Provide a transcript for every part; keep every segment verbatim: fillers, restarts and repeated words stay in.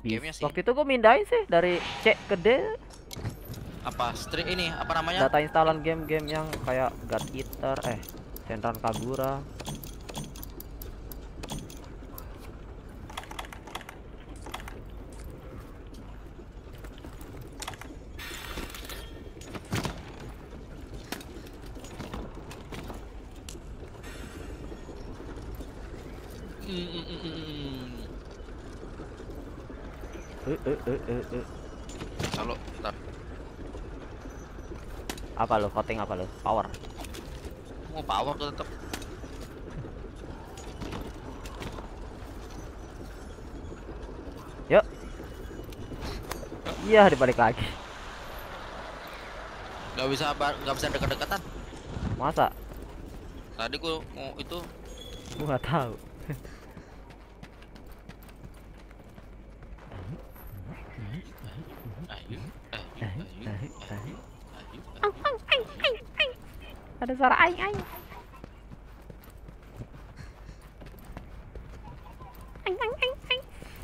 gamenya sih. Waktu itu gue mindahin sih dari C ke D. Apa stream ini apa namanya? Data instalan game-game yang kayak God Eater, eh Senran Kagura. Mm, mm, mm, mm. Eh eh eh eh eh. Halo, bentar. Apa lo? Voting apa lo? Power. Mau power tuh tetep. Yuk. Iya, dibalik lagi. Gak bisa gak bisa dekat-dekatan. Masa? Tadi gua mau itu. Gua nggak tahu. Ayo, ayo, ayo, ayo, ayo. Ada suara aing aing. Aing aing aing aing.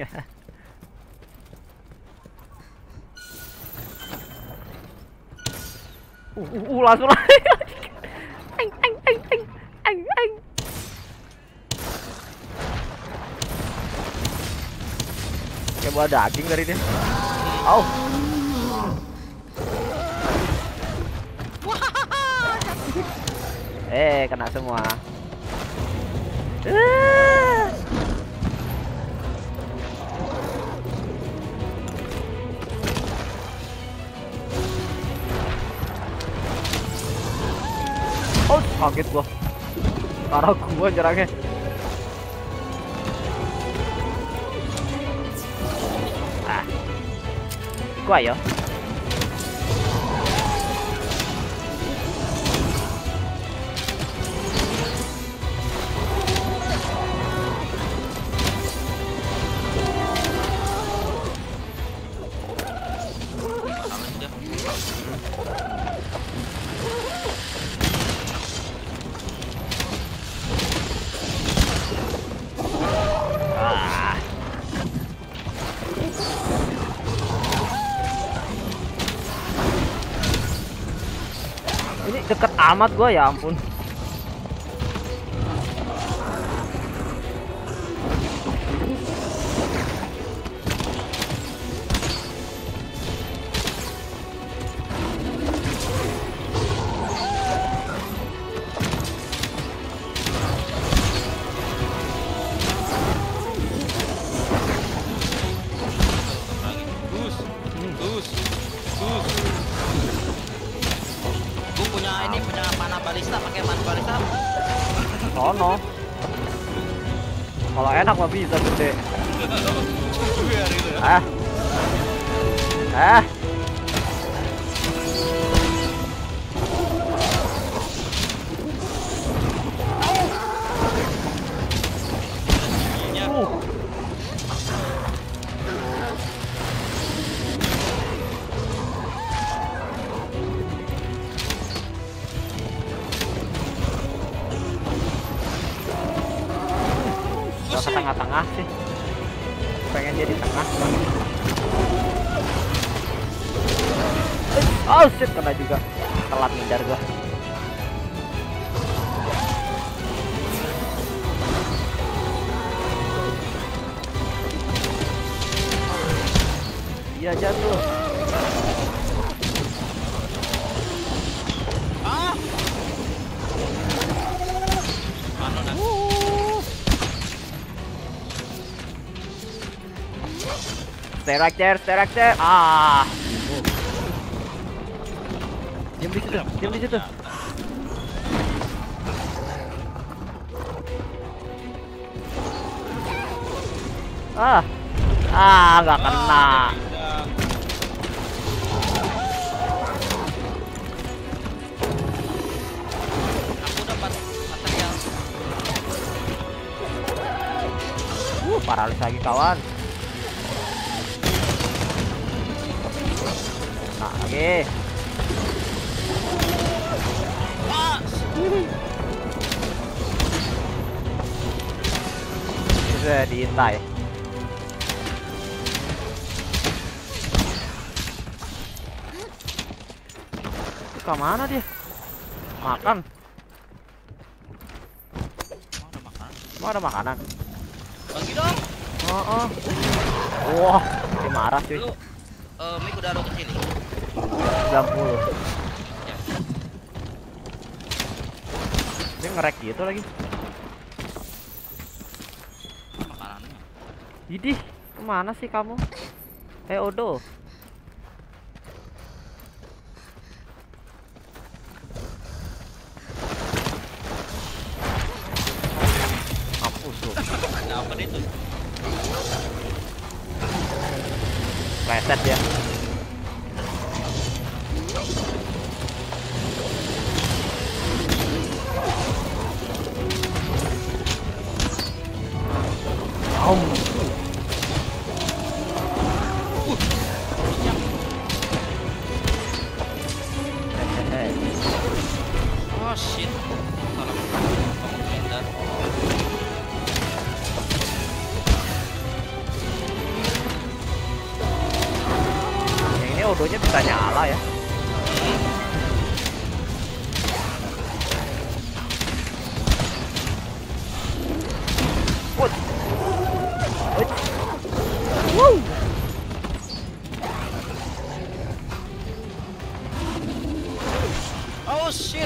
Uh, uh, uh, langsung lagi. Aing aing aing aing aing aing. Kayak buah daging dari dia. Oh. Eh, kena semua. Ah. Oh, kaget gua. Karena gua nyerangnya. Ah. Gua ya. Deket amat gua, ya ampun. Bus, bus, bus. Gue punya ini punya panah balista, pakai panah balista. Sono. Kalau enak mah bisa gede. Ah. Ah. Uh. Ke tengah-tengah sih, pengen jadi tengah. Oh shit, kena juga, telat ngindar gua. Iya jatuh. Ah. Mana dah? Steracter, steracter. Ah. Diam di situ, diam di situ. Ah. Ah, nggak kena. Aku dapat material. Uh, paralis lagi kawan. Nah, lagi. Ah. Sudah diintai. kemana dia? Makan. Oh, ada makanan. Mau ada makanan? Bagi dong. Oh, oh. Wah, dia marah cuy. Lu, uh, mic udah lo kecil. sembilan puluh. Ya. Dia nge-rek gitu lagi. Makanannya. Idih, kemana sih kamu? Eh, Odo. Mampus lu. Ada apa itu? Reset ya. Om. Oh shit. Salah kamu pindah. Yang ini Odonya bisa nyala ya. What? What? Woo! Oh shit.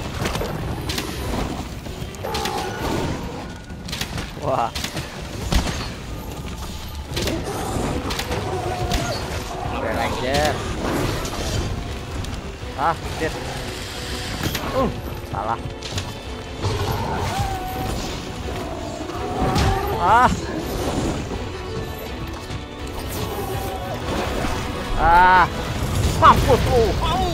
Wah. Ranger. Ah, shit. Uh, salah. Ah. Ah. Mampus lu. Oh.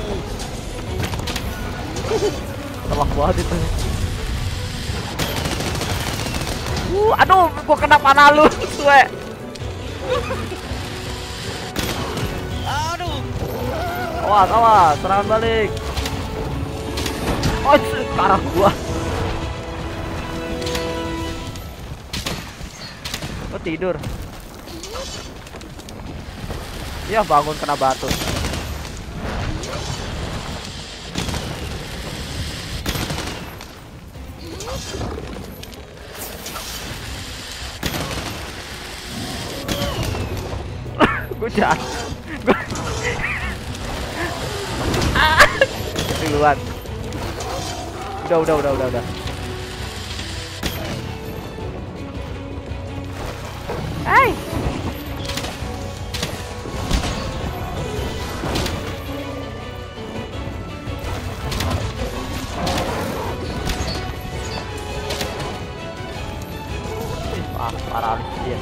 Telak banget itu. Uh, aduh, gua kena panah lu, suwe. Aduh. Awas, awas, serangan balik. Oh, ke arah gua. Oh, tidur. Ya, bangun kena batu. Gue jahat. Gue duluan. Udah, udah, udah, udah, udah. Hai. Ah, paralis dia.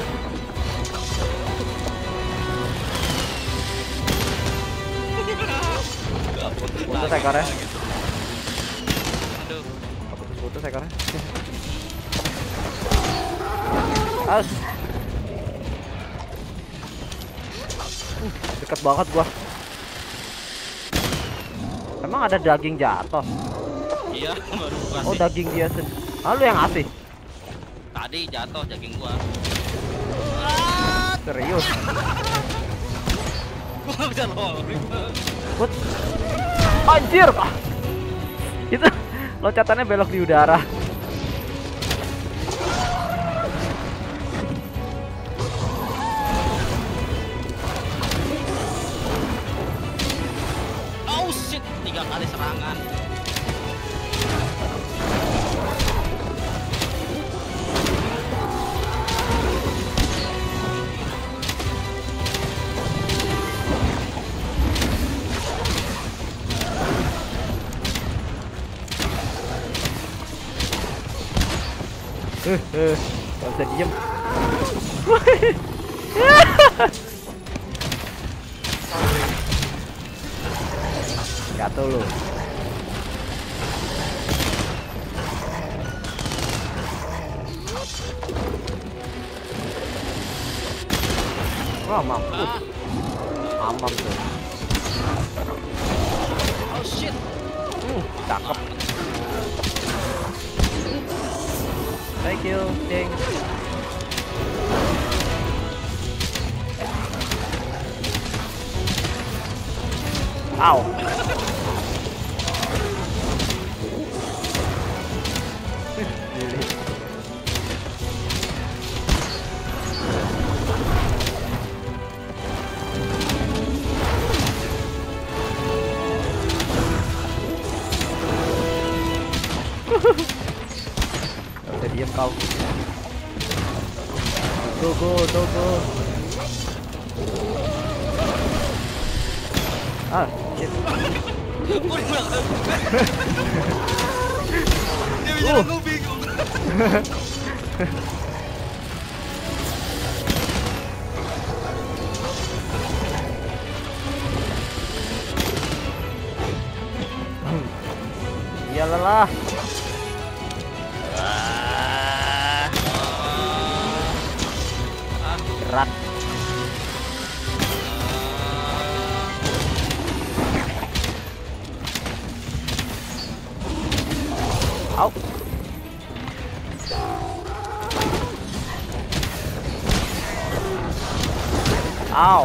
Putus ekornya. Aduh. Putus ekornya. As. Uh, dekat banget gua. Emang ada daging jatuh? Iya, baru gua Oh, kasih. daging dia sendiri. Ah, lu yang ngasih? Tadi jatuh daging gua. Serius? Gua nggak bisa lolling. What? Anjir, ah. Itu loncatannya belok di udara. Oh shit, tiga kali serangan. Eh, eh, gak bisa diem. Jatuh lu. Wah, mampus. Amam tuh. Oh shit. Hmm, cakep. Thank you, Ding. Ow. Gak usah diem kau. Go go go go. Ah, shit. Dia bikin aku bingung. Iya lelah. Gerak. Au. Au.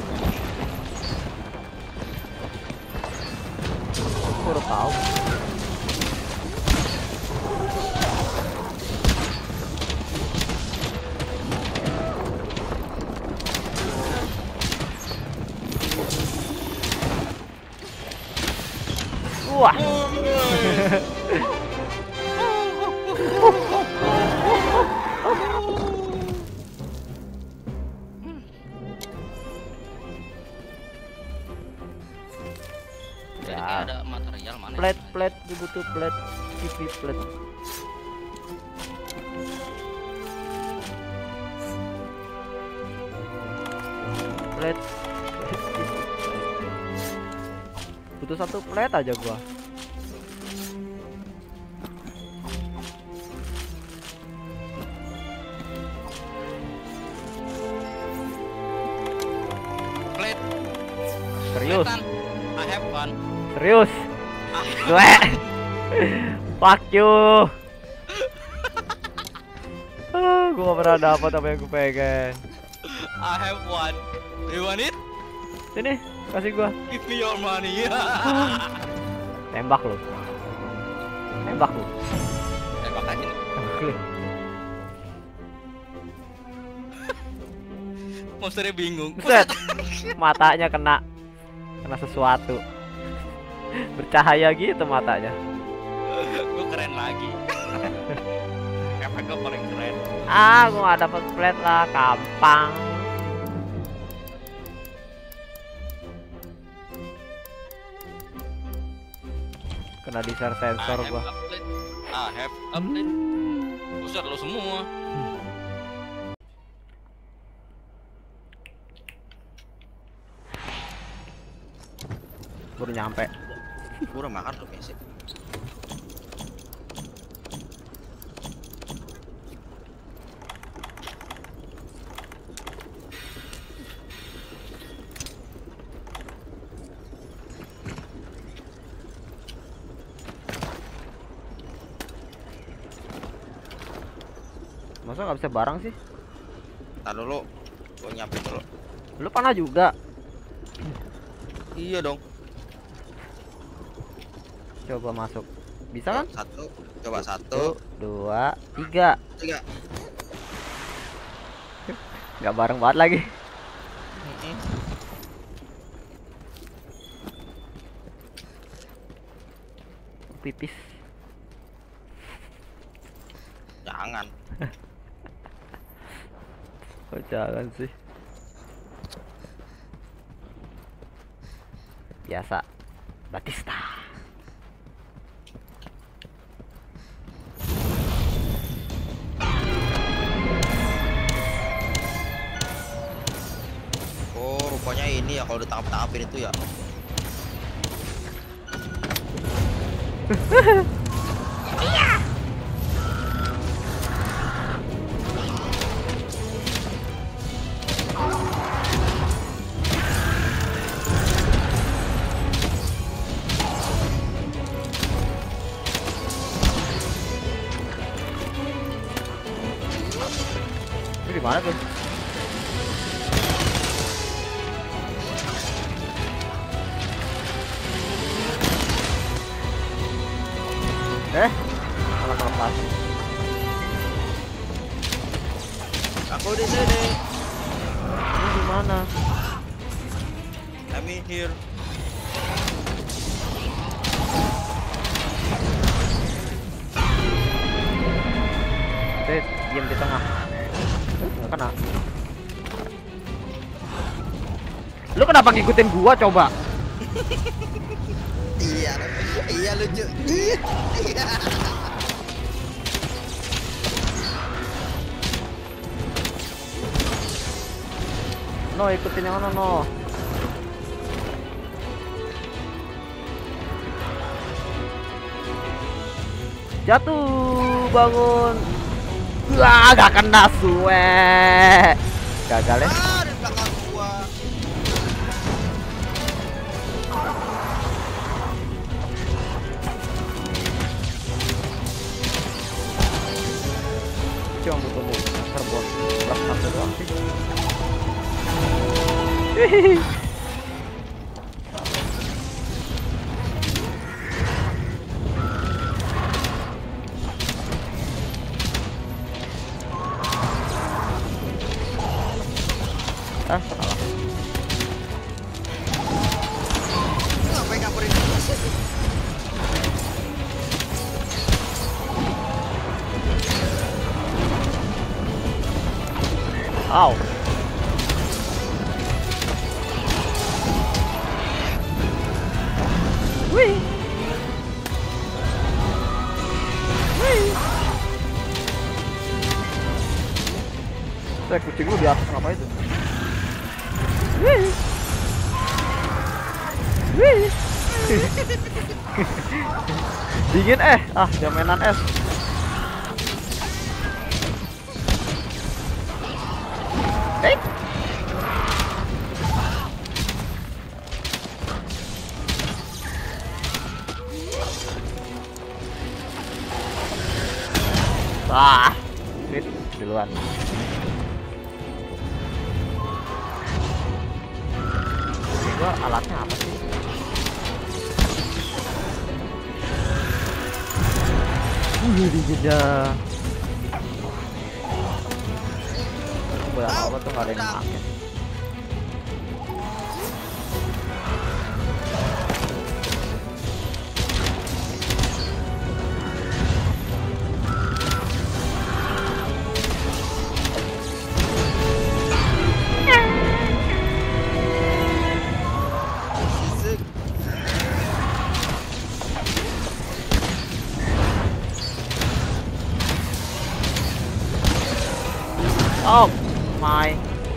Aku udah tahu. Wah. Ya. Ada material mana? Plate, plate, gue butuh plate, T V plate. Plate. Butuh satu plate aja gua. Plate. Serius? I have one. Serius? Gue. Fuck you. Ah, gua gak pernah dapat apa yang gue pengen. I have one. Do you want it? Sini, kasih gua. Give me your money. Tembak lu. Tembak lu. Tembak aja nih. Tembak lu. Monsternya bingung. Buset. Matanya kena kena sesuatu. Bercahaya gitu matanya. Gue keren lagi. Efek gue paling keren. Ah, gua gak dapet plate lah, gampang. Kena di share sensor gua. I have a plate. Buset lo semua. Baru nyampe. Gue udah makan tuh basic. Masa nggak bisa barang sih? Ntar dulu, gue nyampe dulu. Lu panah juga? Iya dong. Coba masuk. Bisa kan? Satu, coba satu, Satu, dua, tiga. tiga. Nggak bareng banget lagi. Pipis. Jangan. Oh, jangan sih. Biasa. Batista. Oh, rupanya ini ya kalau ditangkap-tangkapin itu ya. Ini di mana tuh? Eh, malah terlepas. Aku di sini. Ini di mana? I'm in here. kenapa ngikutin gua coba? Iya, iya lucu. Iya. No, ikutin yang mana no? Jatuh, bangun. Wah, gak kena suwe. Gagal ya. Ah, di belakang gua. Cuma butuh terbon plus satu doang sih. Ah, salah. Ngapain kapurin gua sih? Aw. Wih. Wih. Saya kucing lu di atas apa itu? Wih. Wih. Dingin eh, ah jaminan es. Eh. Wah, fit duluan. Gua alatnya apa sih? Wih, di jeda. Gua apa tuh nggak ada yang pakai. Oh my.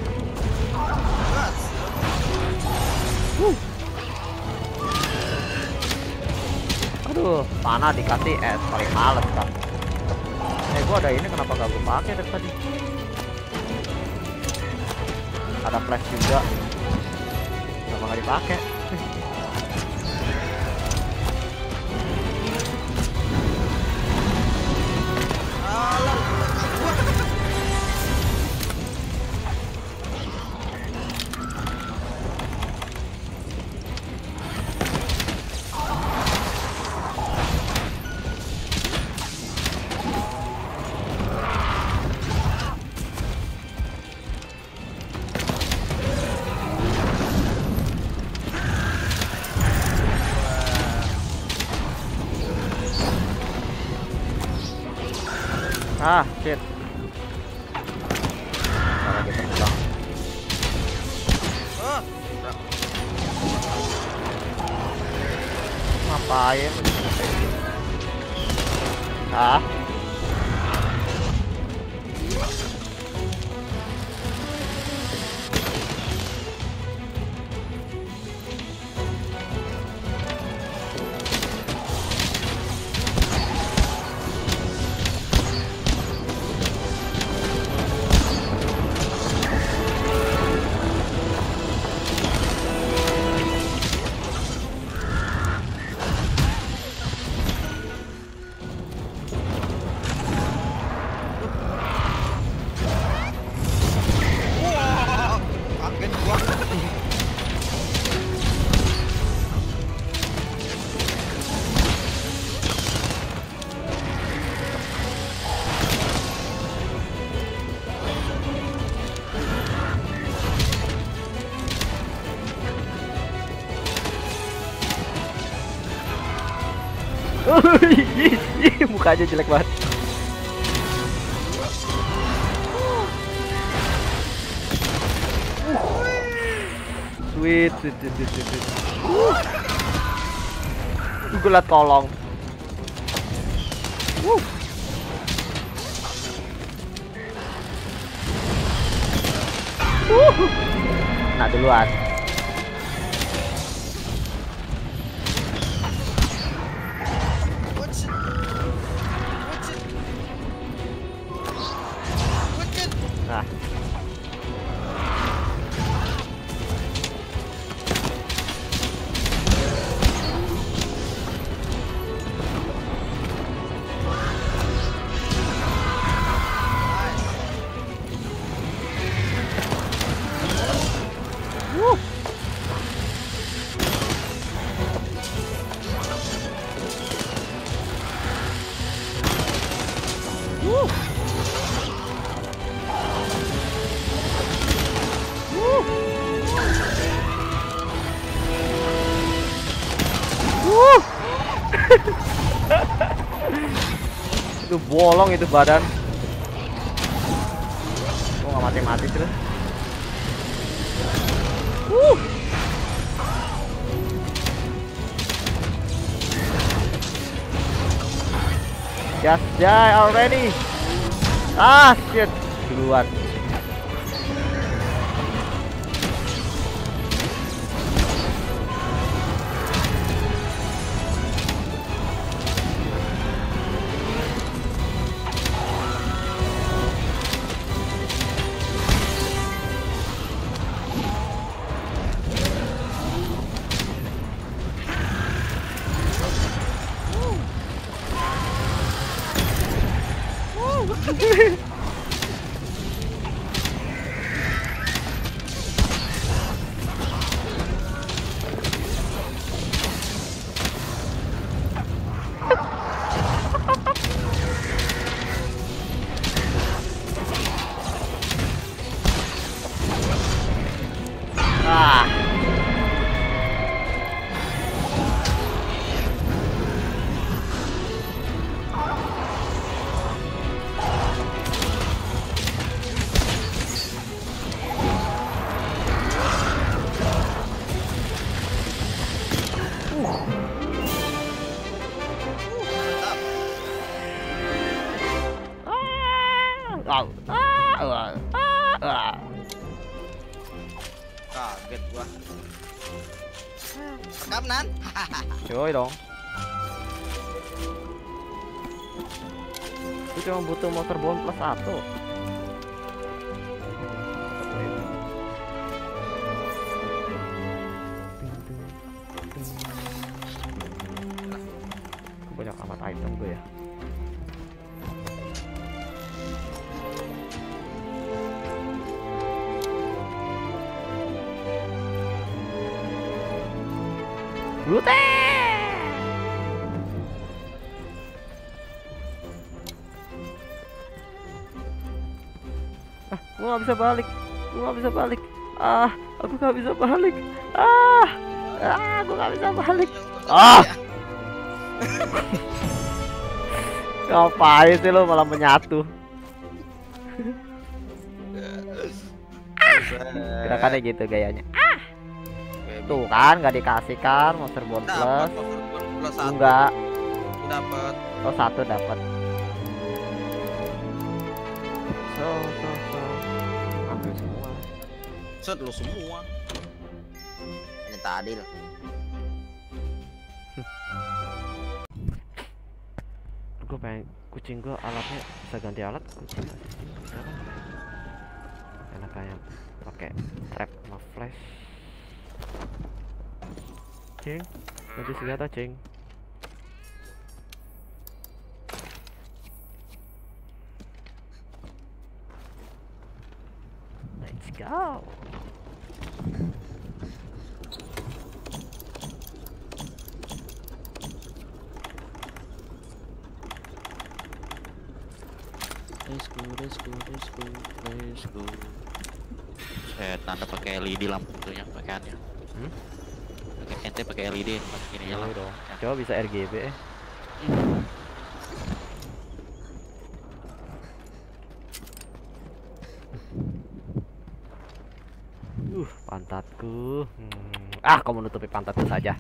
Uh. Aduh, panah dikasih es paling males kan. Eh, gua ada ini kenapa gak gua pakai dari tadi? Ada flash juga. Kenapa gak dipakai? Ah, shit. Cara kita pulang. Oh, Ngapain? Ah. Mukanya jelek banget. Sweet, sweet, sweet, sweet, sweet, sweet. Uh. Gue liat kolong. Uh. Uh. Nah duluan. What's it? What's it? What's it? Nah. Itu bolong itu badan. Gua nggak mati-mati terus. Uh. Just die already. Ah shit, duluan. Ah. Ah. Ah. Ah. Kaget gua. Rekam Nan. Yoi dong. Itu cuma butuh motor bom plus satu. Banyak amat item gue ya. Lute. Ah, gua nggak bisa balik. Gua nggak bisa balik. Ah, aku nggak bisa balik. Ah, ah, gua nggak bisa balik. Ah. Ngapain sih lo malah menyatu? Gerakannya gitu gayanya. Ah. Tuh kan nggak dikasih kan monster bond plus. Plus satu. Enggak. Dapat. Oh satu dapat. So so so. Ambil semua. Set lu semua. Ini tadi loh. Gue pengen kucing gue alatnya bisa ganti alat kucing nggak sih? Enak kayak pakai trap sama flash. Cing, ganti senjata cing. Let's go. Let's go, let's go, let's go, let's go. Saya tanda pakai L E D lampu tentunya pakaiannya. Hmm? Pakai ente pakai L E D tempat ini ya lah. Dong. Coba bisa R G B eh. Hmm. Uh, Pantatku. Hmm. Ah, kau menutupi pantatku saja.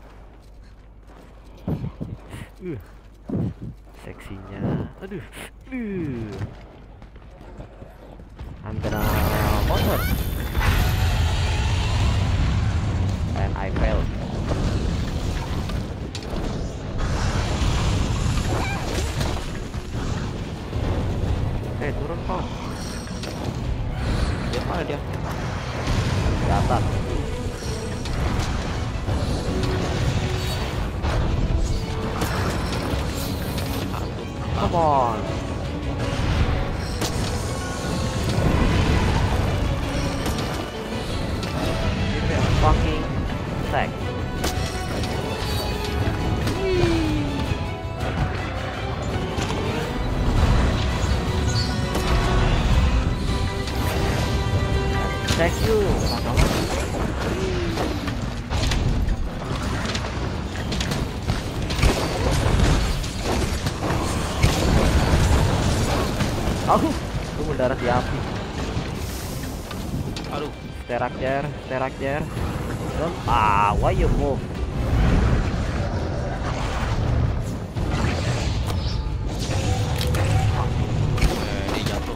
Uh. Seksinya. Aduh. Uh. I'm gonna motor. And I failed. Eh, hey, turun kau. Dia mana dia? Di atas. Come on. Give me a fucking sec. Thank you. Aku, aku mendarat di api. Aduh, Sterakjer, sterakjer. Don't, ah, why you move? eh, dia jatuh.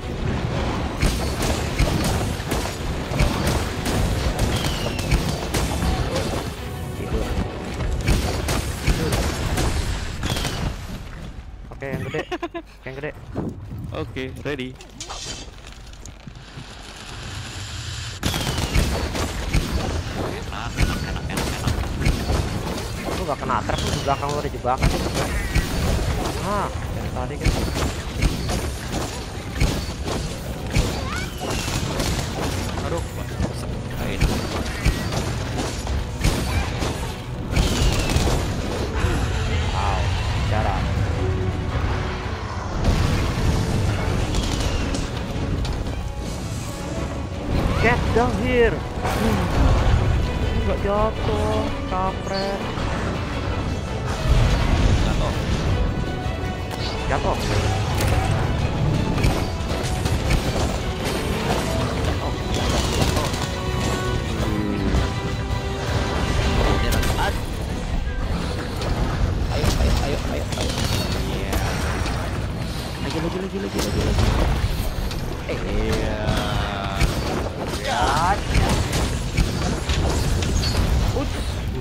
Tidur. Oke, yang gede, yang gede. Oke, ready. Enak, enak, enak, enak, enak. Lu gak kena trap, lu di belakang lu ada jebakan. Ah, dari tadi kan. Aduh, kain. Wow, cara. Get down here. Hmm. Enggak jatuh, kampret. Jatuh. Jatuh. Ayo, ayo, ayo, ayo, ayo. Iya. Lagi, lagi, lagi, lagi, lagi, lagi. Eh, Iya. ya. Uts.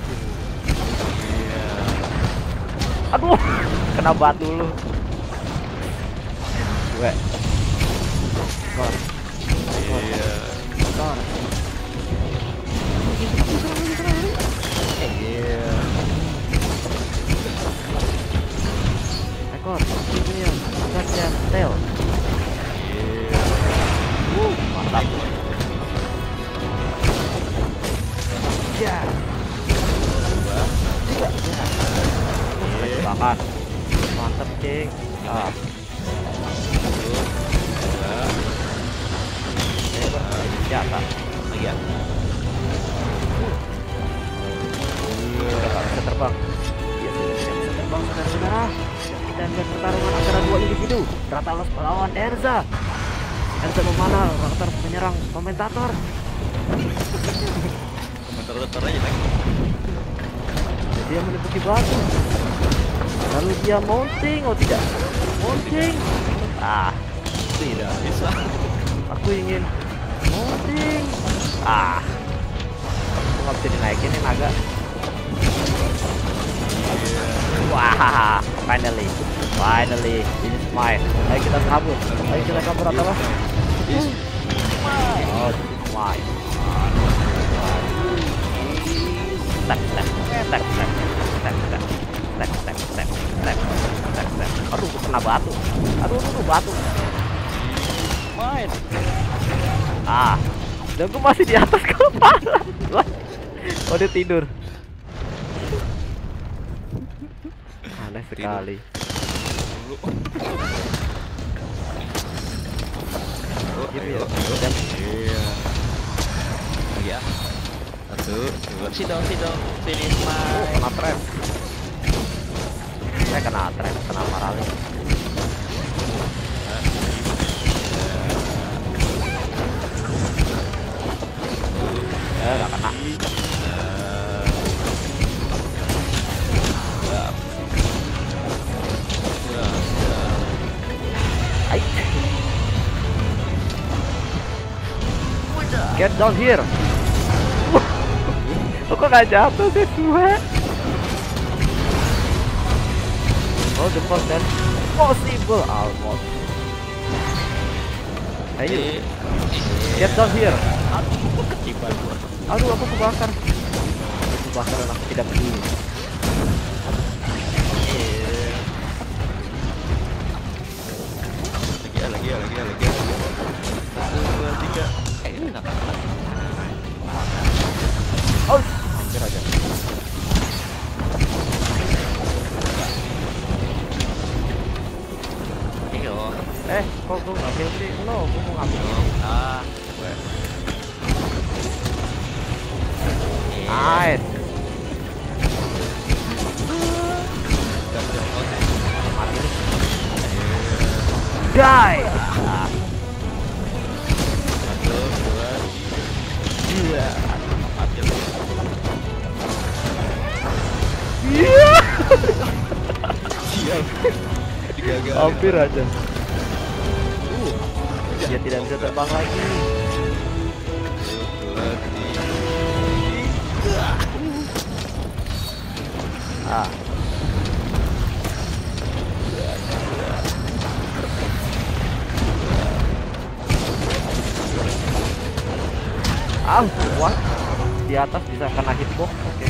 Iya. Aduh, kena batu lu. Gue. Gor. Iya. Gor. Iya. Ekor, ini ya, saja tail. Iya. Uh, mantap. Ya. Tiga. Ya. Bakar. Mantap, cing. Ah. Jatah. Lagi ya. Udah nggak bisa terbang. Dia sudah tidak bisa terbang, saudara-saudara. Kita lihat pertarungan antara dua individu. Rathalos melawan Erza. Erza memanah, Rathalos menyerang komentator. Komentar-komentar aja lagi. Dia menepuk batu. Lalu dia mounting, oh tidak, mounting. Ah, Tidak bisa. aku ingin mounting. Ah, aku nggak bisa dinaikin ini naga. Wah, finally, finally, this is mine. Ayo kita kabur, ayo kita kabur atau apa? Is Oh, this is mine. Step, step, step, step, step, step, step, step, step, step, step, step, step. Aduh, kena batu. Aduh, aduh, batu. main. Ah, dan gue masih di atas kepala. Oh, dia tidur. Aneh sekali. Dulu. Gitu Ayo, ya. ayo. Dan Iya. Iya. Satu, dua. Sit down, sit down. Finish oh, line. kena trap. Saya kena trap, kena parali. Eh, gak kena. Aik. Get down here. Kok gak jatuh sih semua? Oh, the first then possible almost. Ayo, get down here. Aduh, ketiban gua. Aduh, aku kebakar. Aku kebakar dan aku tidak peduli. Lagi ya, lagi ya, lagi ya, lagi ya. Satu, dua, tiga. Eh, ini nggak kalah. Oh, hampir aja. Iyo. Eh, kok gue ngambil sih? No, gue mau ngambil. Ah, gue. Nice. Mati nih. Die. Satu, dua, Iya. mati lu. Iya. Siap. Digagal. Hampir aja. Uh, dia tidak bisa terbang lagi. Dua, tiga. Ah. Ah, what? Di atas bisa kena hitbox. Oke.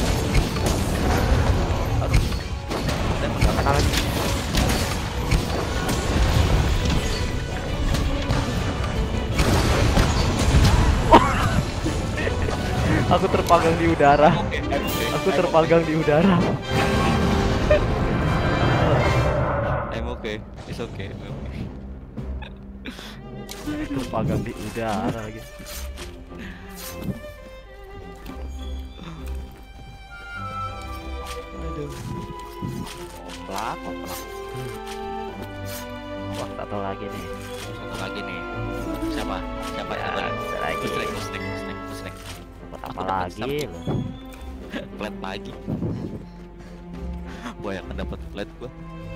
Aduh. Dan Nggak kena lagi. Aku terpanggang di udara. Aku terpanggang di udara. I'm okay. It's okay. I'm okay. Terpanggang di udara lagi. Aduh. Oplak, oplak. Wah, satu lagi nih. Satu lagi nih. Siapa? Siapa Ya, yang lagi? satu lagi. Musrik, musrik, musrik, musrik. Dapat Aku apa dapat lagi? something. Flat lagi. Gua yang akan dapat flat gua.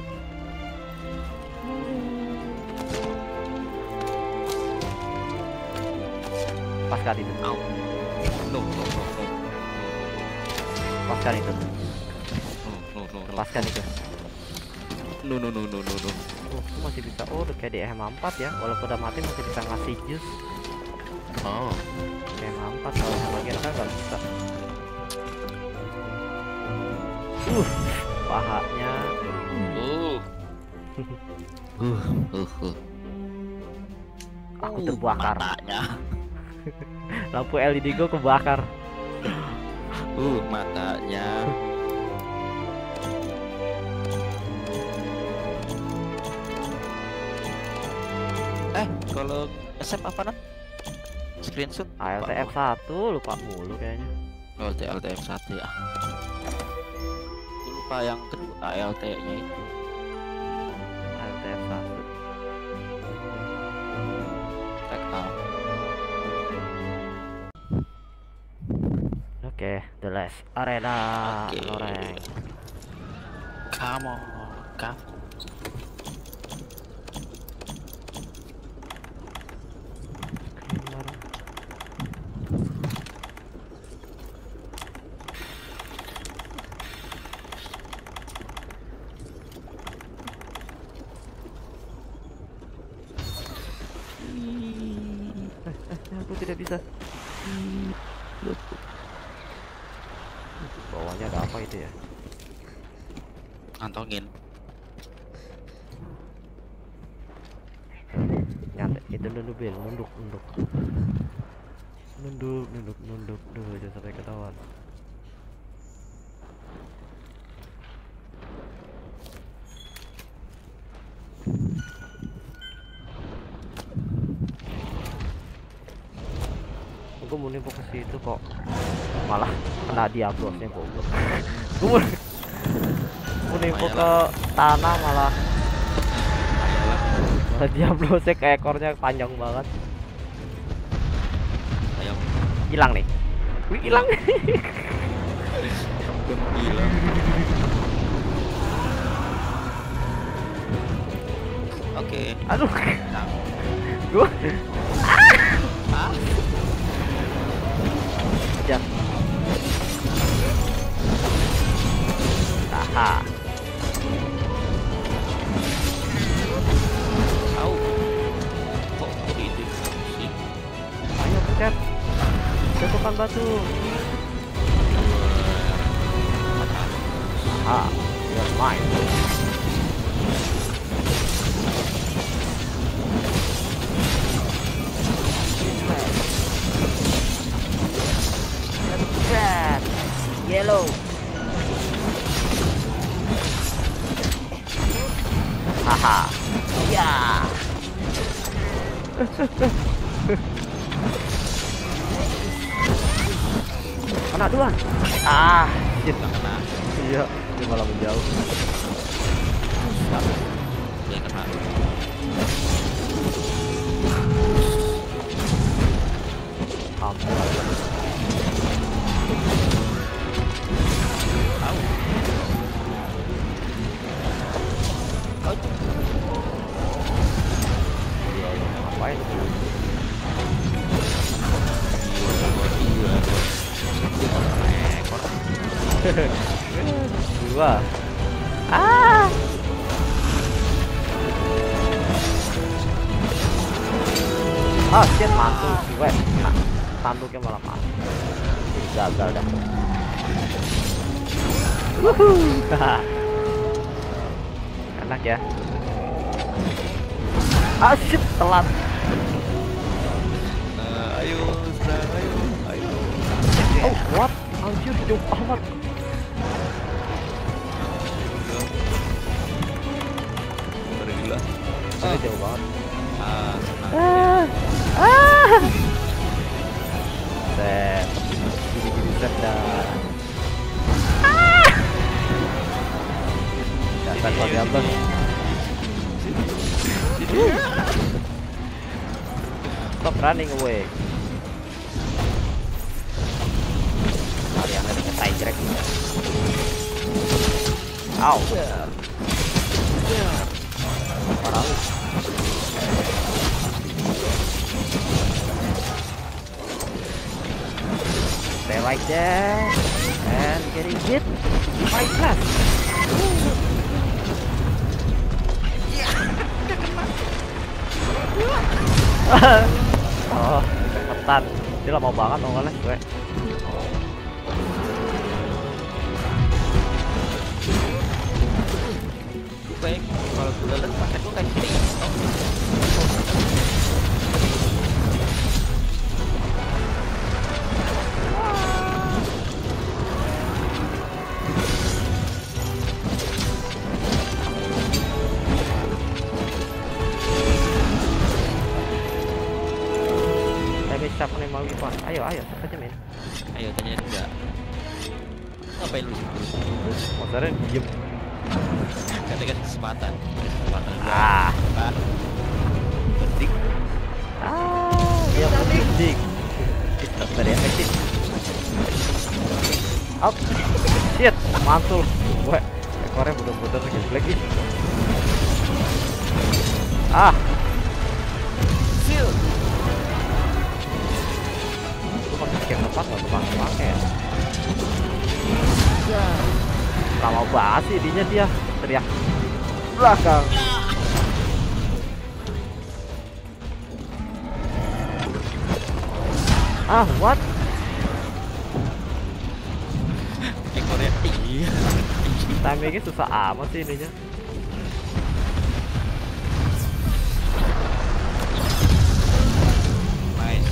Paskan itu. Au. No, no, no, no. Paskan itu. No, no, no, no. Lepaskan itu. No, no, no, no, no, no. Oh, itu masih bisa. Oh, udah kayak di M H empat ya. Walaupun udah mati masih bisa ngasih jus. Oh. M H empat kalau yang bagian kan nggak bisa. Uh, pahanya. Uh. Uh, uh, uh. Aku terbakar. Matanya. Lampu L E D gue kebakar. Uh, matanya. Eh, kalau save apa nan? Screenshot A L T F satu lupa mulu kayaknya. Oh, A L T F satu ya. Aku lupa yang kedua A L T-nya itu. A L T F satu. Rektal. Oke, the last arena Oke. loreng. Come on, come. Aku tidak bisa. Bawahnya ada apa itu ya? Antongin. Nyantai itu dulu Bil, nunduk nunduk. Nunduk nunduk nunduk dulu jangan sampai ketahuan. Gue mau nimpuk ke situ kok malah kena Diablosnya goblok. Gue mau mau nimpuk ke tanah malah malah Diablosnya ke ekornya panjang banget. Ayo. Hilang nih. Wih, hilang. Hilang. Oke. Aduh. Nah. Gua. Ah. Jam. Aha. Tahu. Kok itu sih? Ayo pencet. Jatuhkan batu. Aha. You're mine. Pencet. Yellow. Haha. Ya. Kena duluan. Ah, shit. Nggak kena. Iya, dia malah menjauh. Dia kena. Hampir. Tahu. Ngapain? Ekor. Dua. Ah. Ah, shit, mantul sih, weh. Nah, tanduknya malah mati. Jadi gagal dah. Wuhuu. Enak ya. Ah, shit, telat. Nah, ayo, serang, ayo, ayo. Oh, what? Anjir, jauh amat. Gila. Ini jauh banget. Ah, senang. Ah, ah. Set. Gini-gini set dah. Ah. Dasar gua Diablos. Stop running away. Kalian ada ngetai jerek. Au. Parah. Stay right there and getting hit by class. Oh, ketan. Dia lama banget nongolnya gue. Baik, kalau gue lihat pakai gue kayak gini. Siapa nih mau Ivan? Ayo, ayo, saja men. Ayo tanya enggak. Ngapain lu situ? Motornya diem. Kata kan kesempatan. Kesempatan. Ah, Kan. Penting. ah, dia penting. Kita tadi efektif. Up, shit, mantul. Wah, ekornya bener-bener ngejelek ih. Ah, yang tepat nggak kepake-pake ya. Lama banget sih dinya dia teriak belakang. Ah, what? Ekornya tinggi. Timingnya susah amat sih ininya. Nice.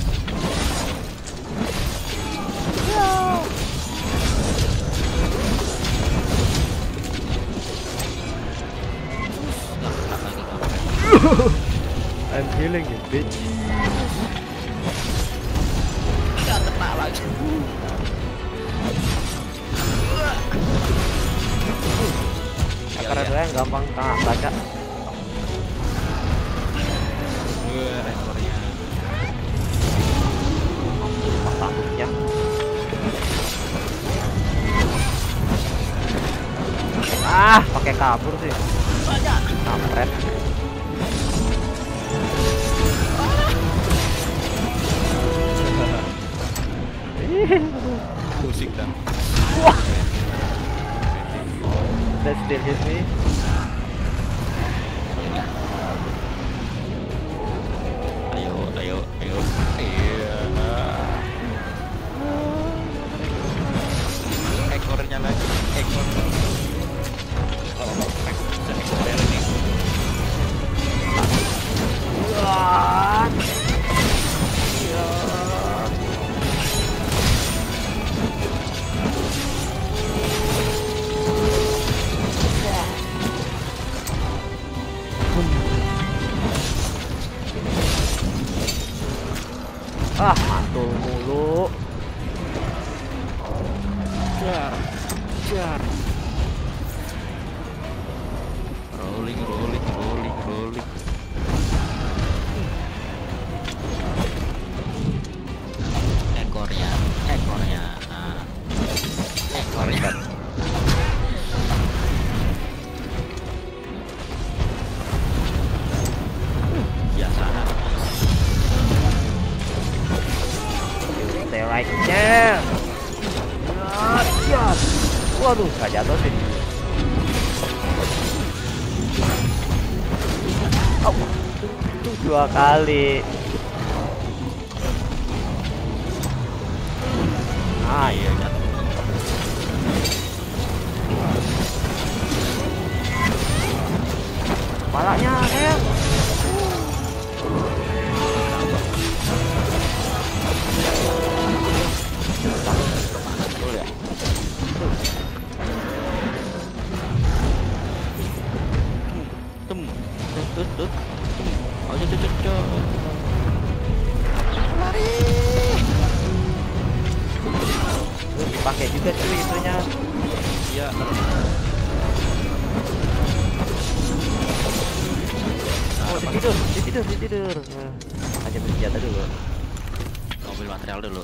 I'm healing you, bitch. Gak kena lagi. Karena gue yang gampang tengah baca. Gue rekornya. Tanduknya. Ah, pakai kabur sih. Kampret. Musik dah. Wah. That still hit me. Ayo, ayo, ayo. Iya. Ekornya lagi. Ekor. Oh, ekor ini. Wah. Ah, mantul mulu. Jar, jar. Rolling, rolling, rolling, rolling. Ekornya, ekornya, nah. Ekornya. Biasa. Stay right there. Ya, waduh, gak jatuh sih. Oh, dua kali. Ah, iya jatuh. Kepalanya, Kel. Tut, tut. Oh, cocok, cocok. Lari. Dipakai juga cuy itunya. Iya. Oh, tidur, tidur, tidur. Nah, aja bersenjata dulu. Ambil material dulu.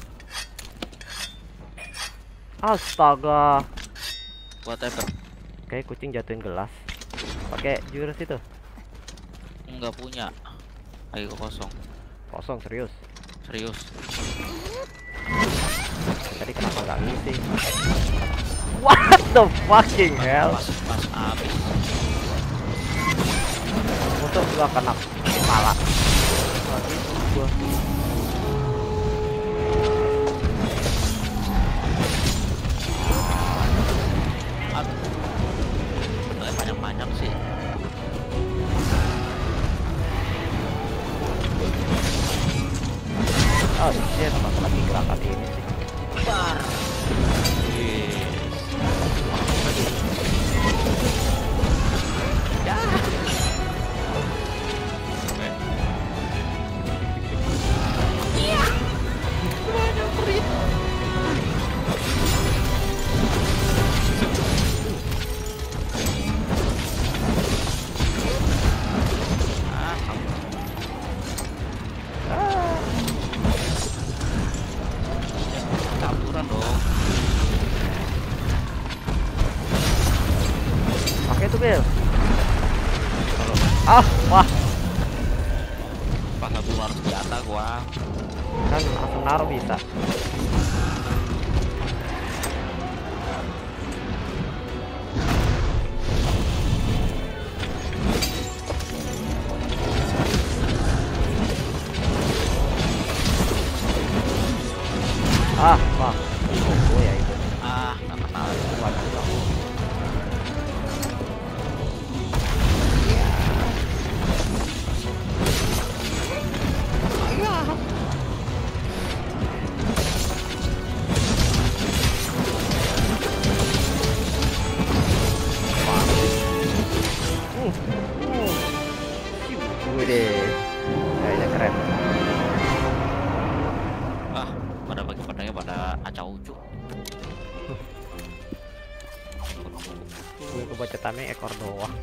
Astaga. Whatever. Oke, kucing jatuhin gelas. Pakai jurus itu. Enggak punya. Lagi kosong. Kosong serius. Serius. Tadi kenapa nggak ngisi? What the fucking hell? Pas, pas habis. Untuk gua kena kepala. Lagi gua. Aduh. Panjang-panjang sih. Oh shit, apa lagi gerakan ini sih? Bar. Yes. Ya. Oke. Iya. Banyak perit. Ah, wah. Pas aku harus senjata gua. Kan langsung naruh bisa. Ah, wah. Oh ya itu. Ah, nggak kenal. Waduh. Wih, kayaknya keren. Ah, pada bagi padanya pada acau ucu. Gue kebacetannya ekor doang.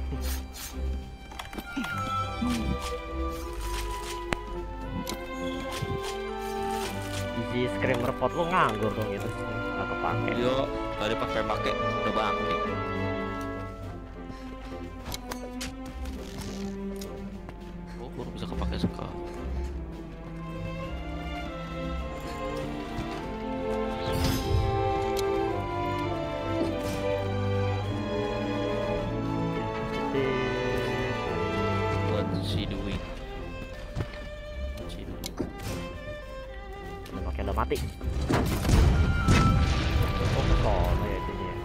Easy screamer pot lu nganggur dong itu. Nggak kepake. Yo, tadi pas pakai udah bangkit. let's go. What's she doing? What's she doing? Udah pakai udah mati. Oh, kalau ya itu dia.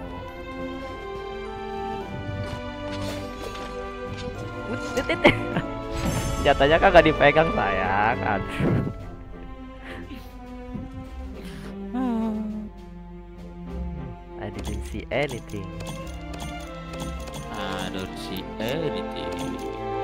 Oh. Titit. Jatanya kagak dipegang sayang. Aduh. I didn't see anything. I don't see anything.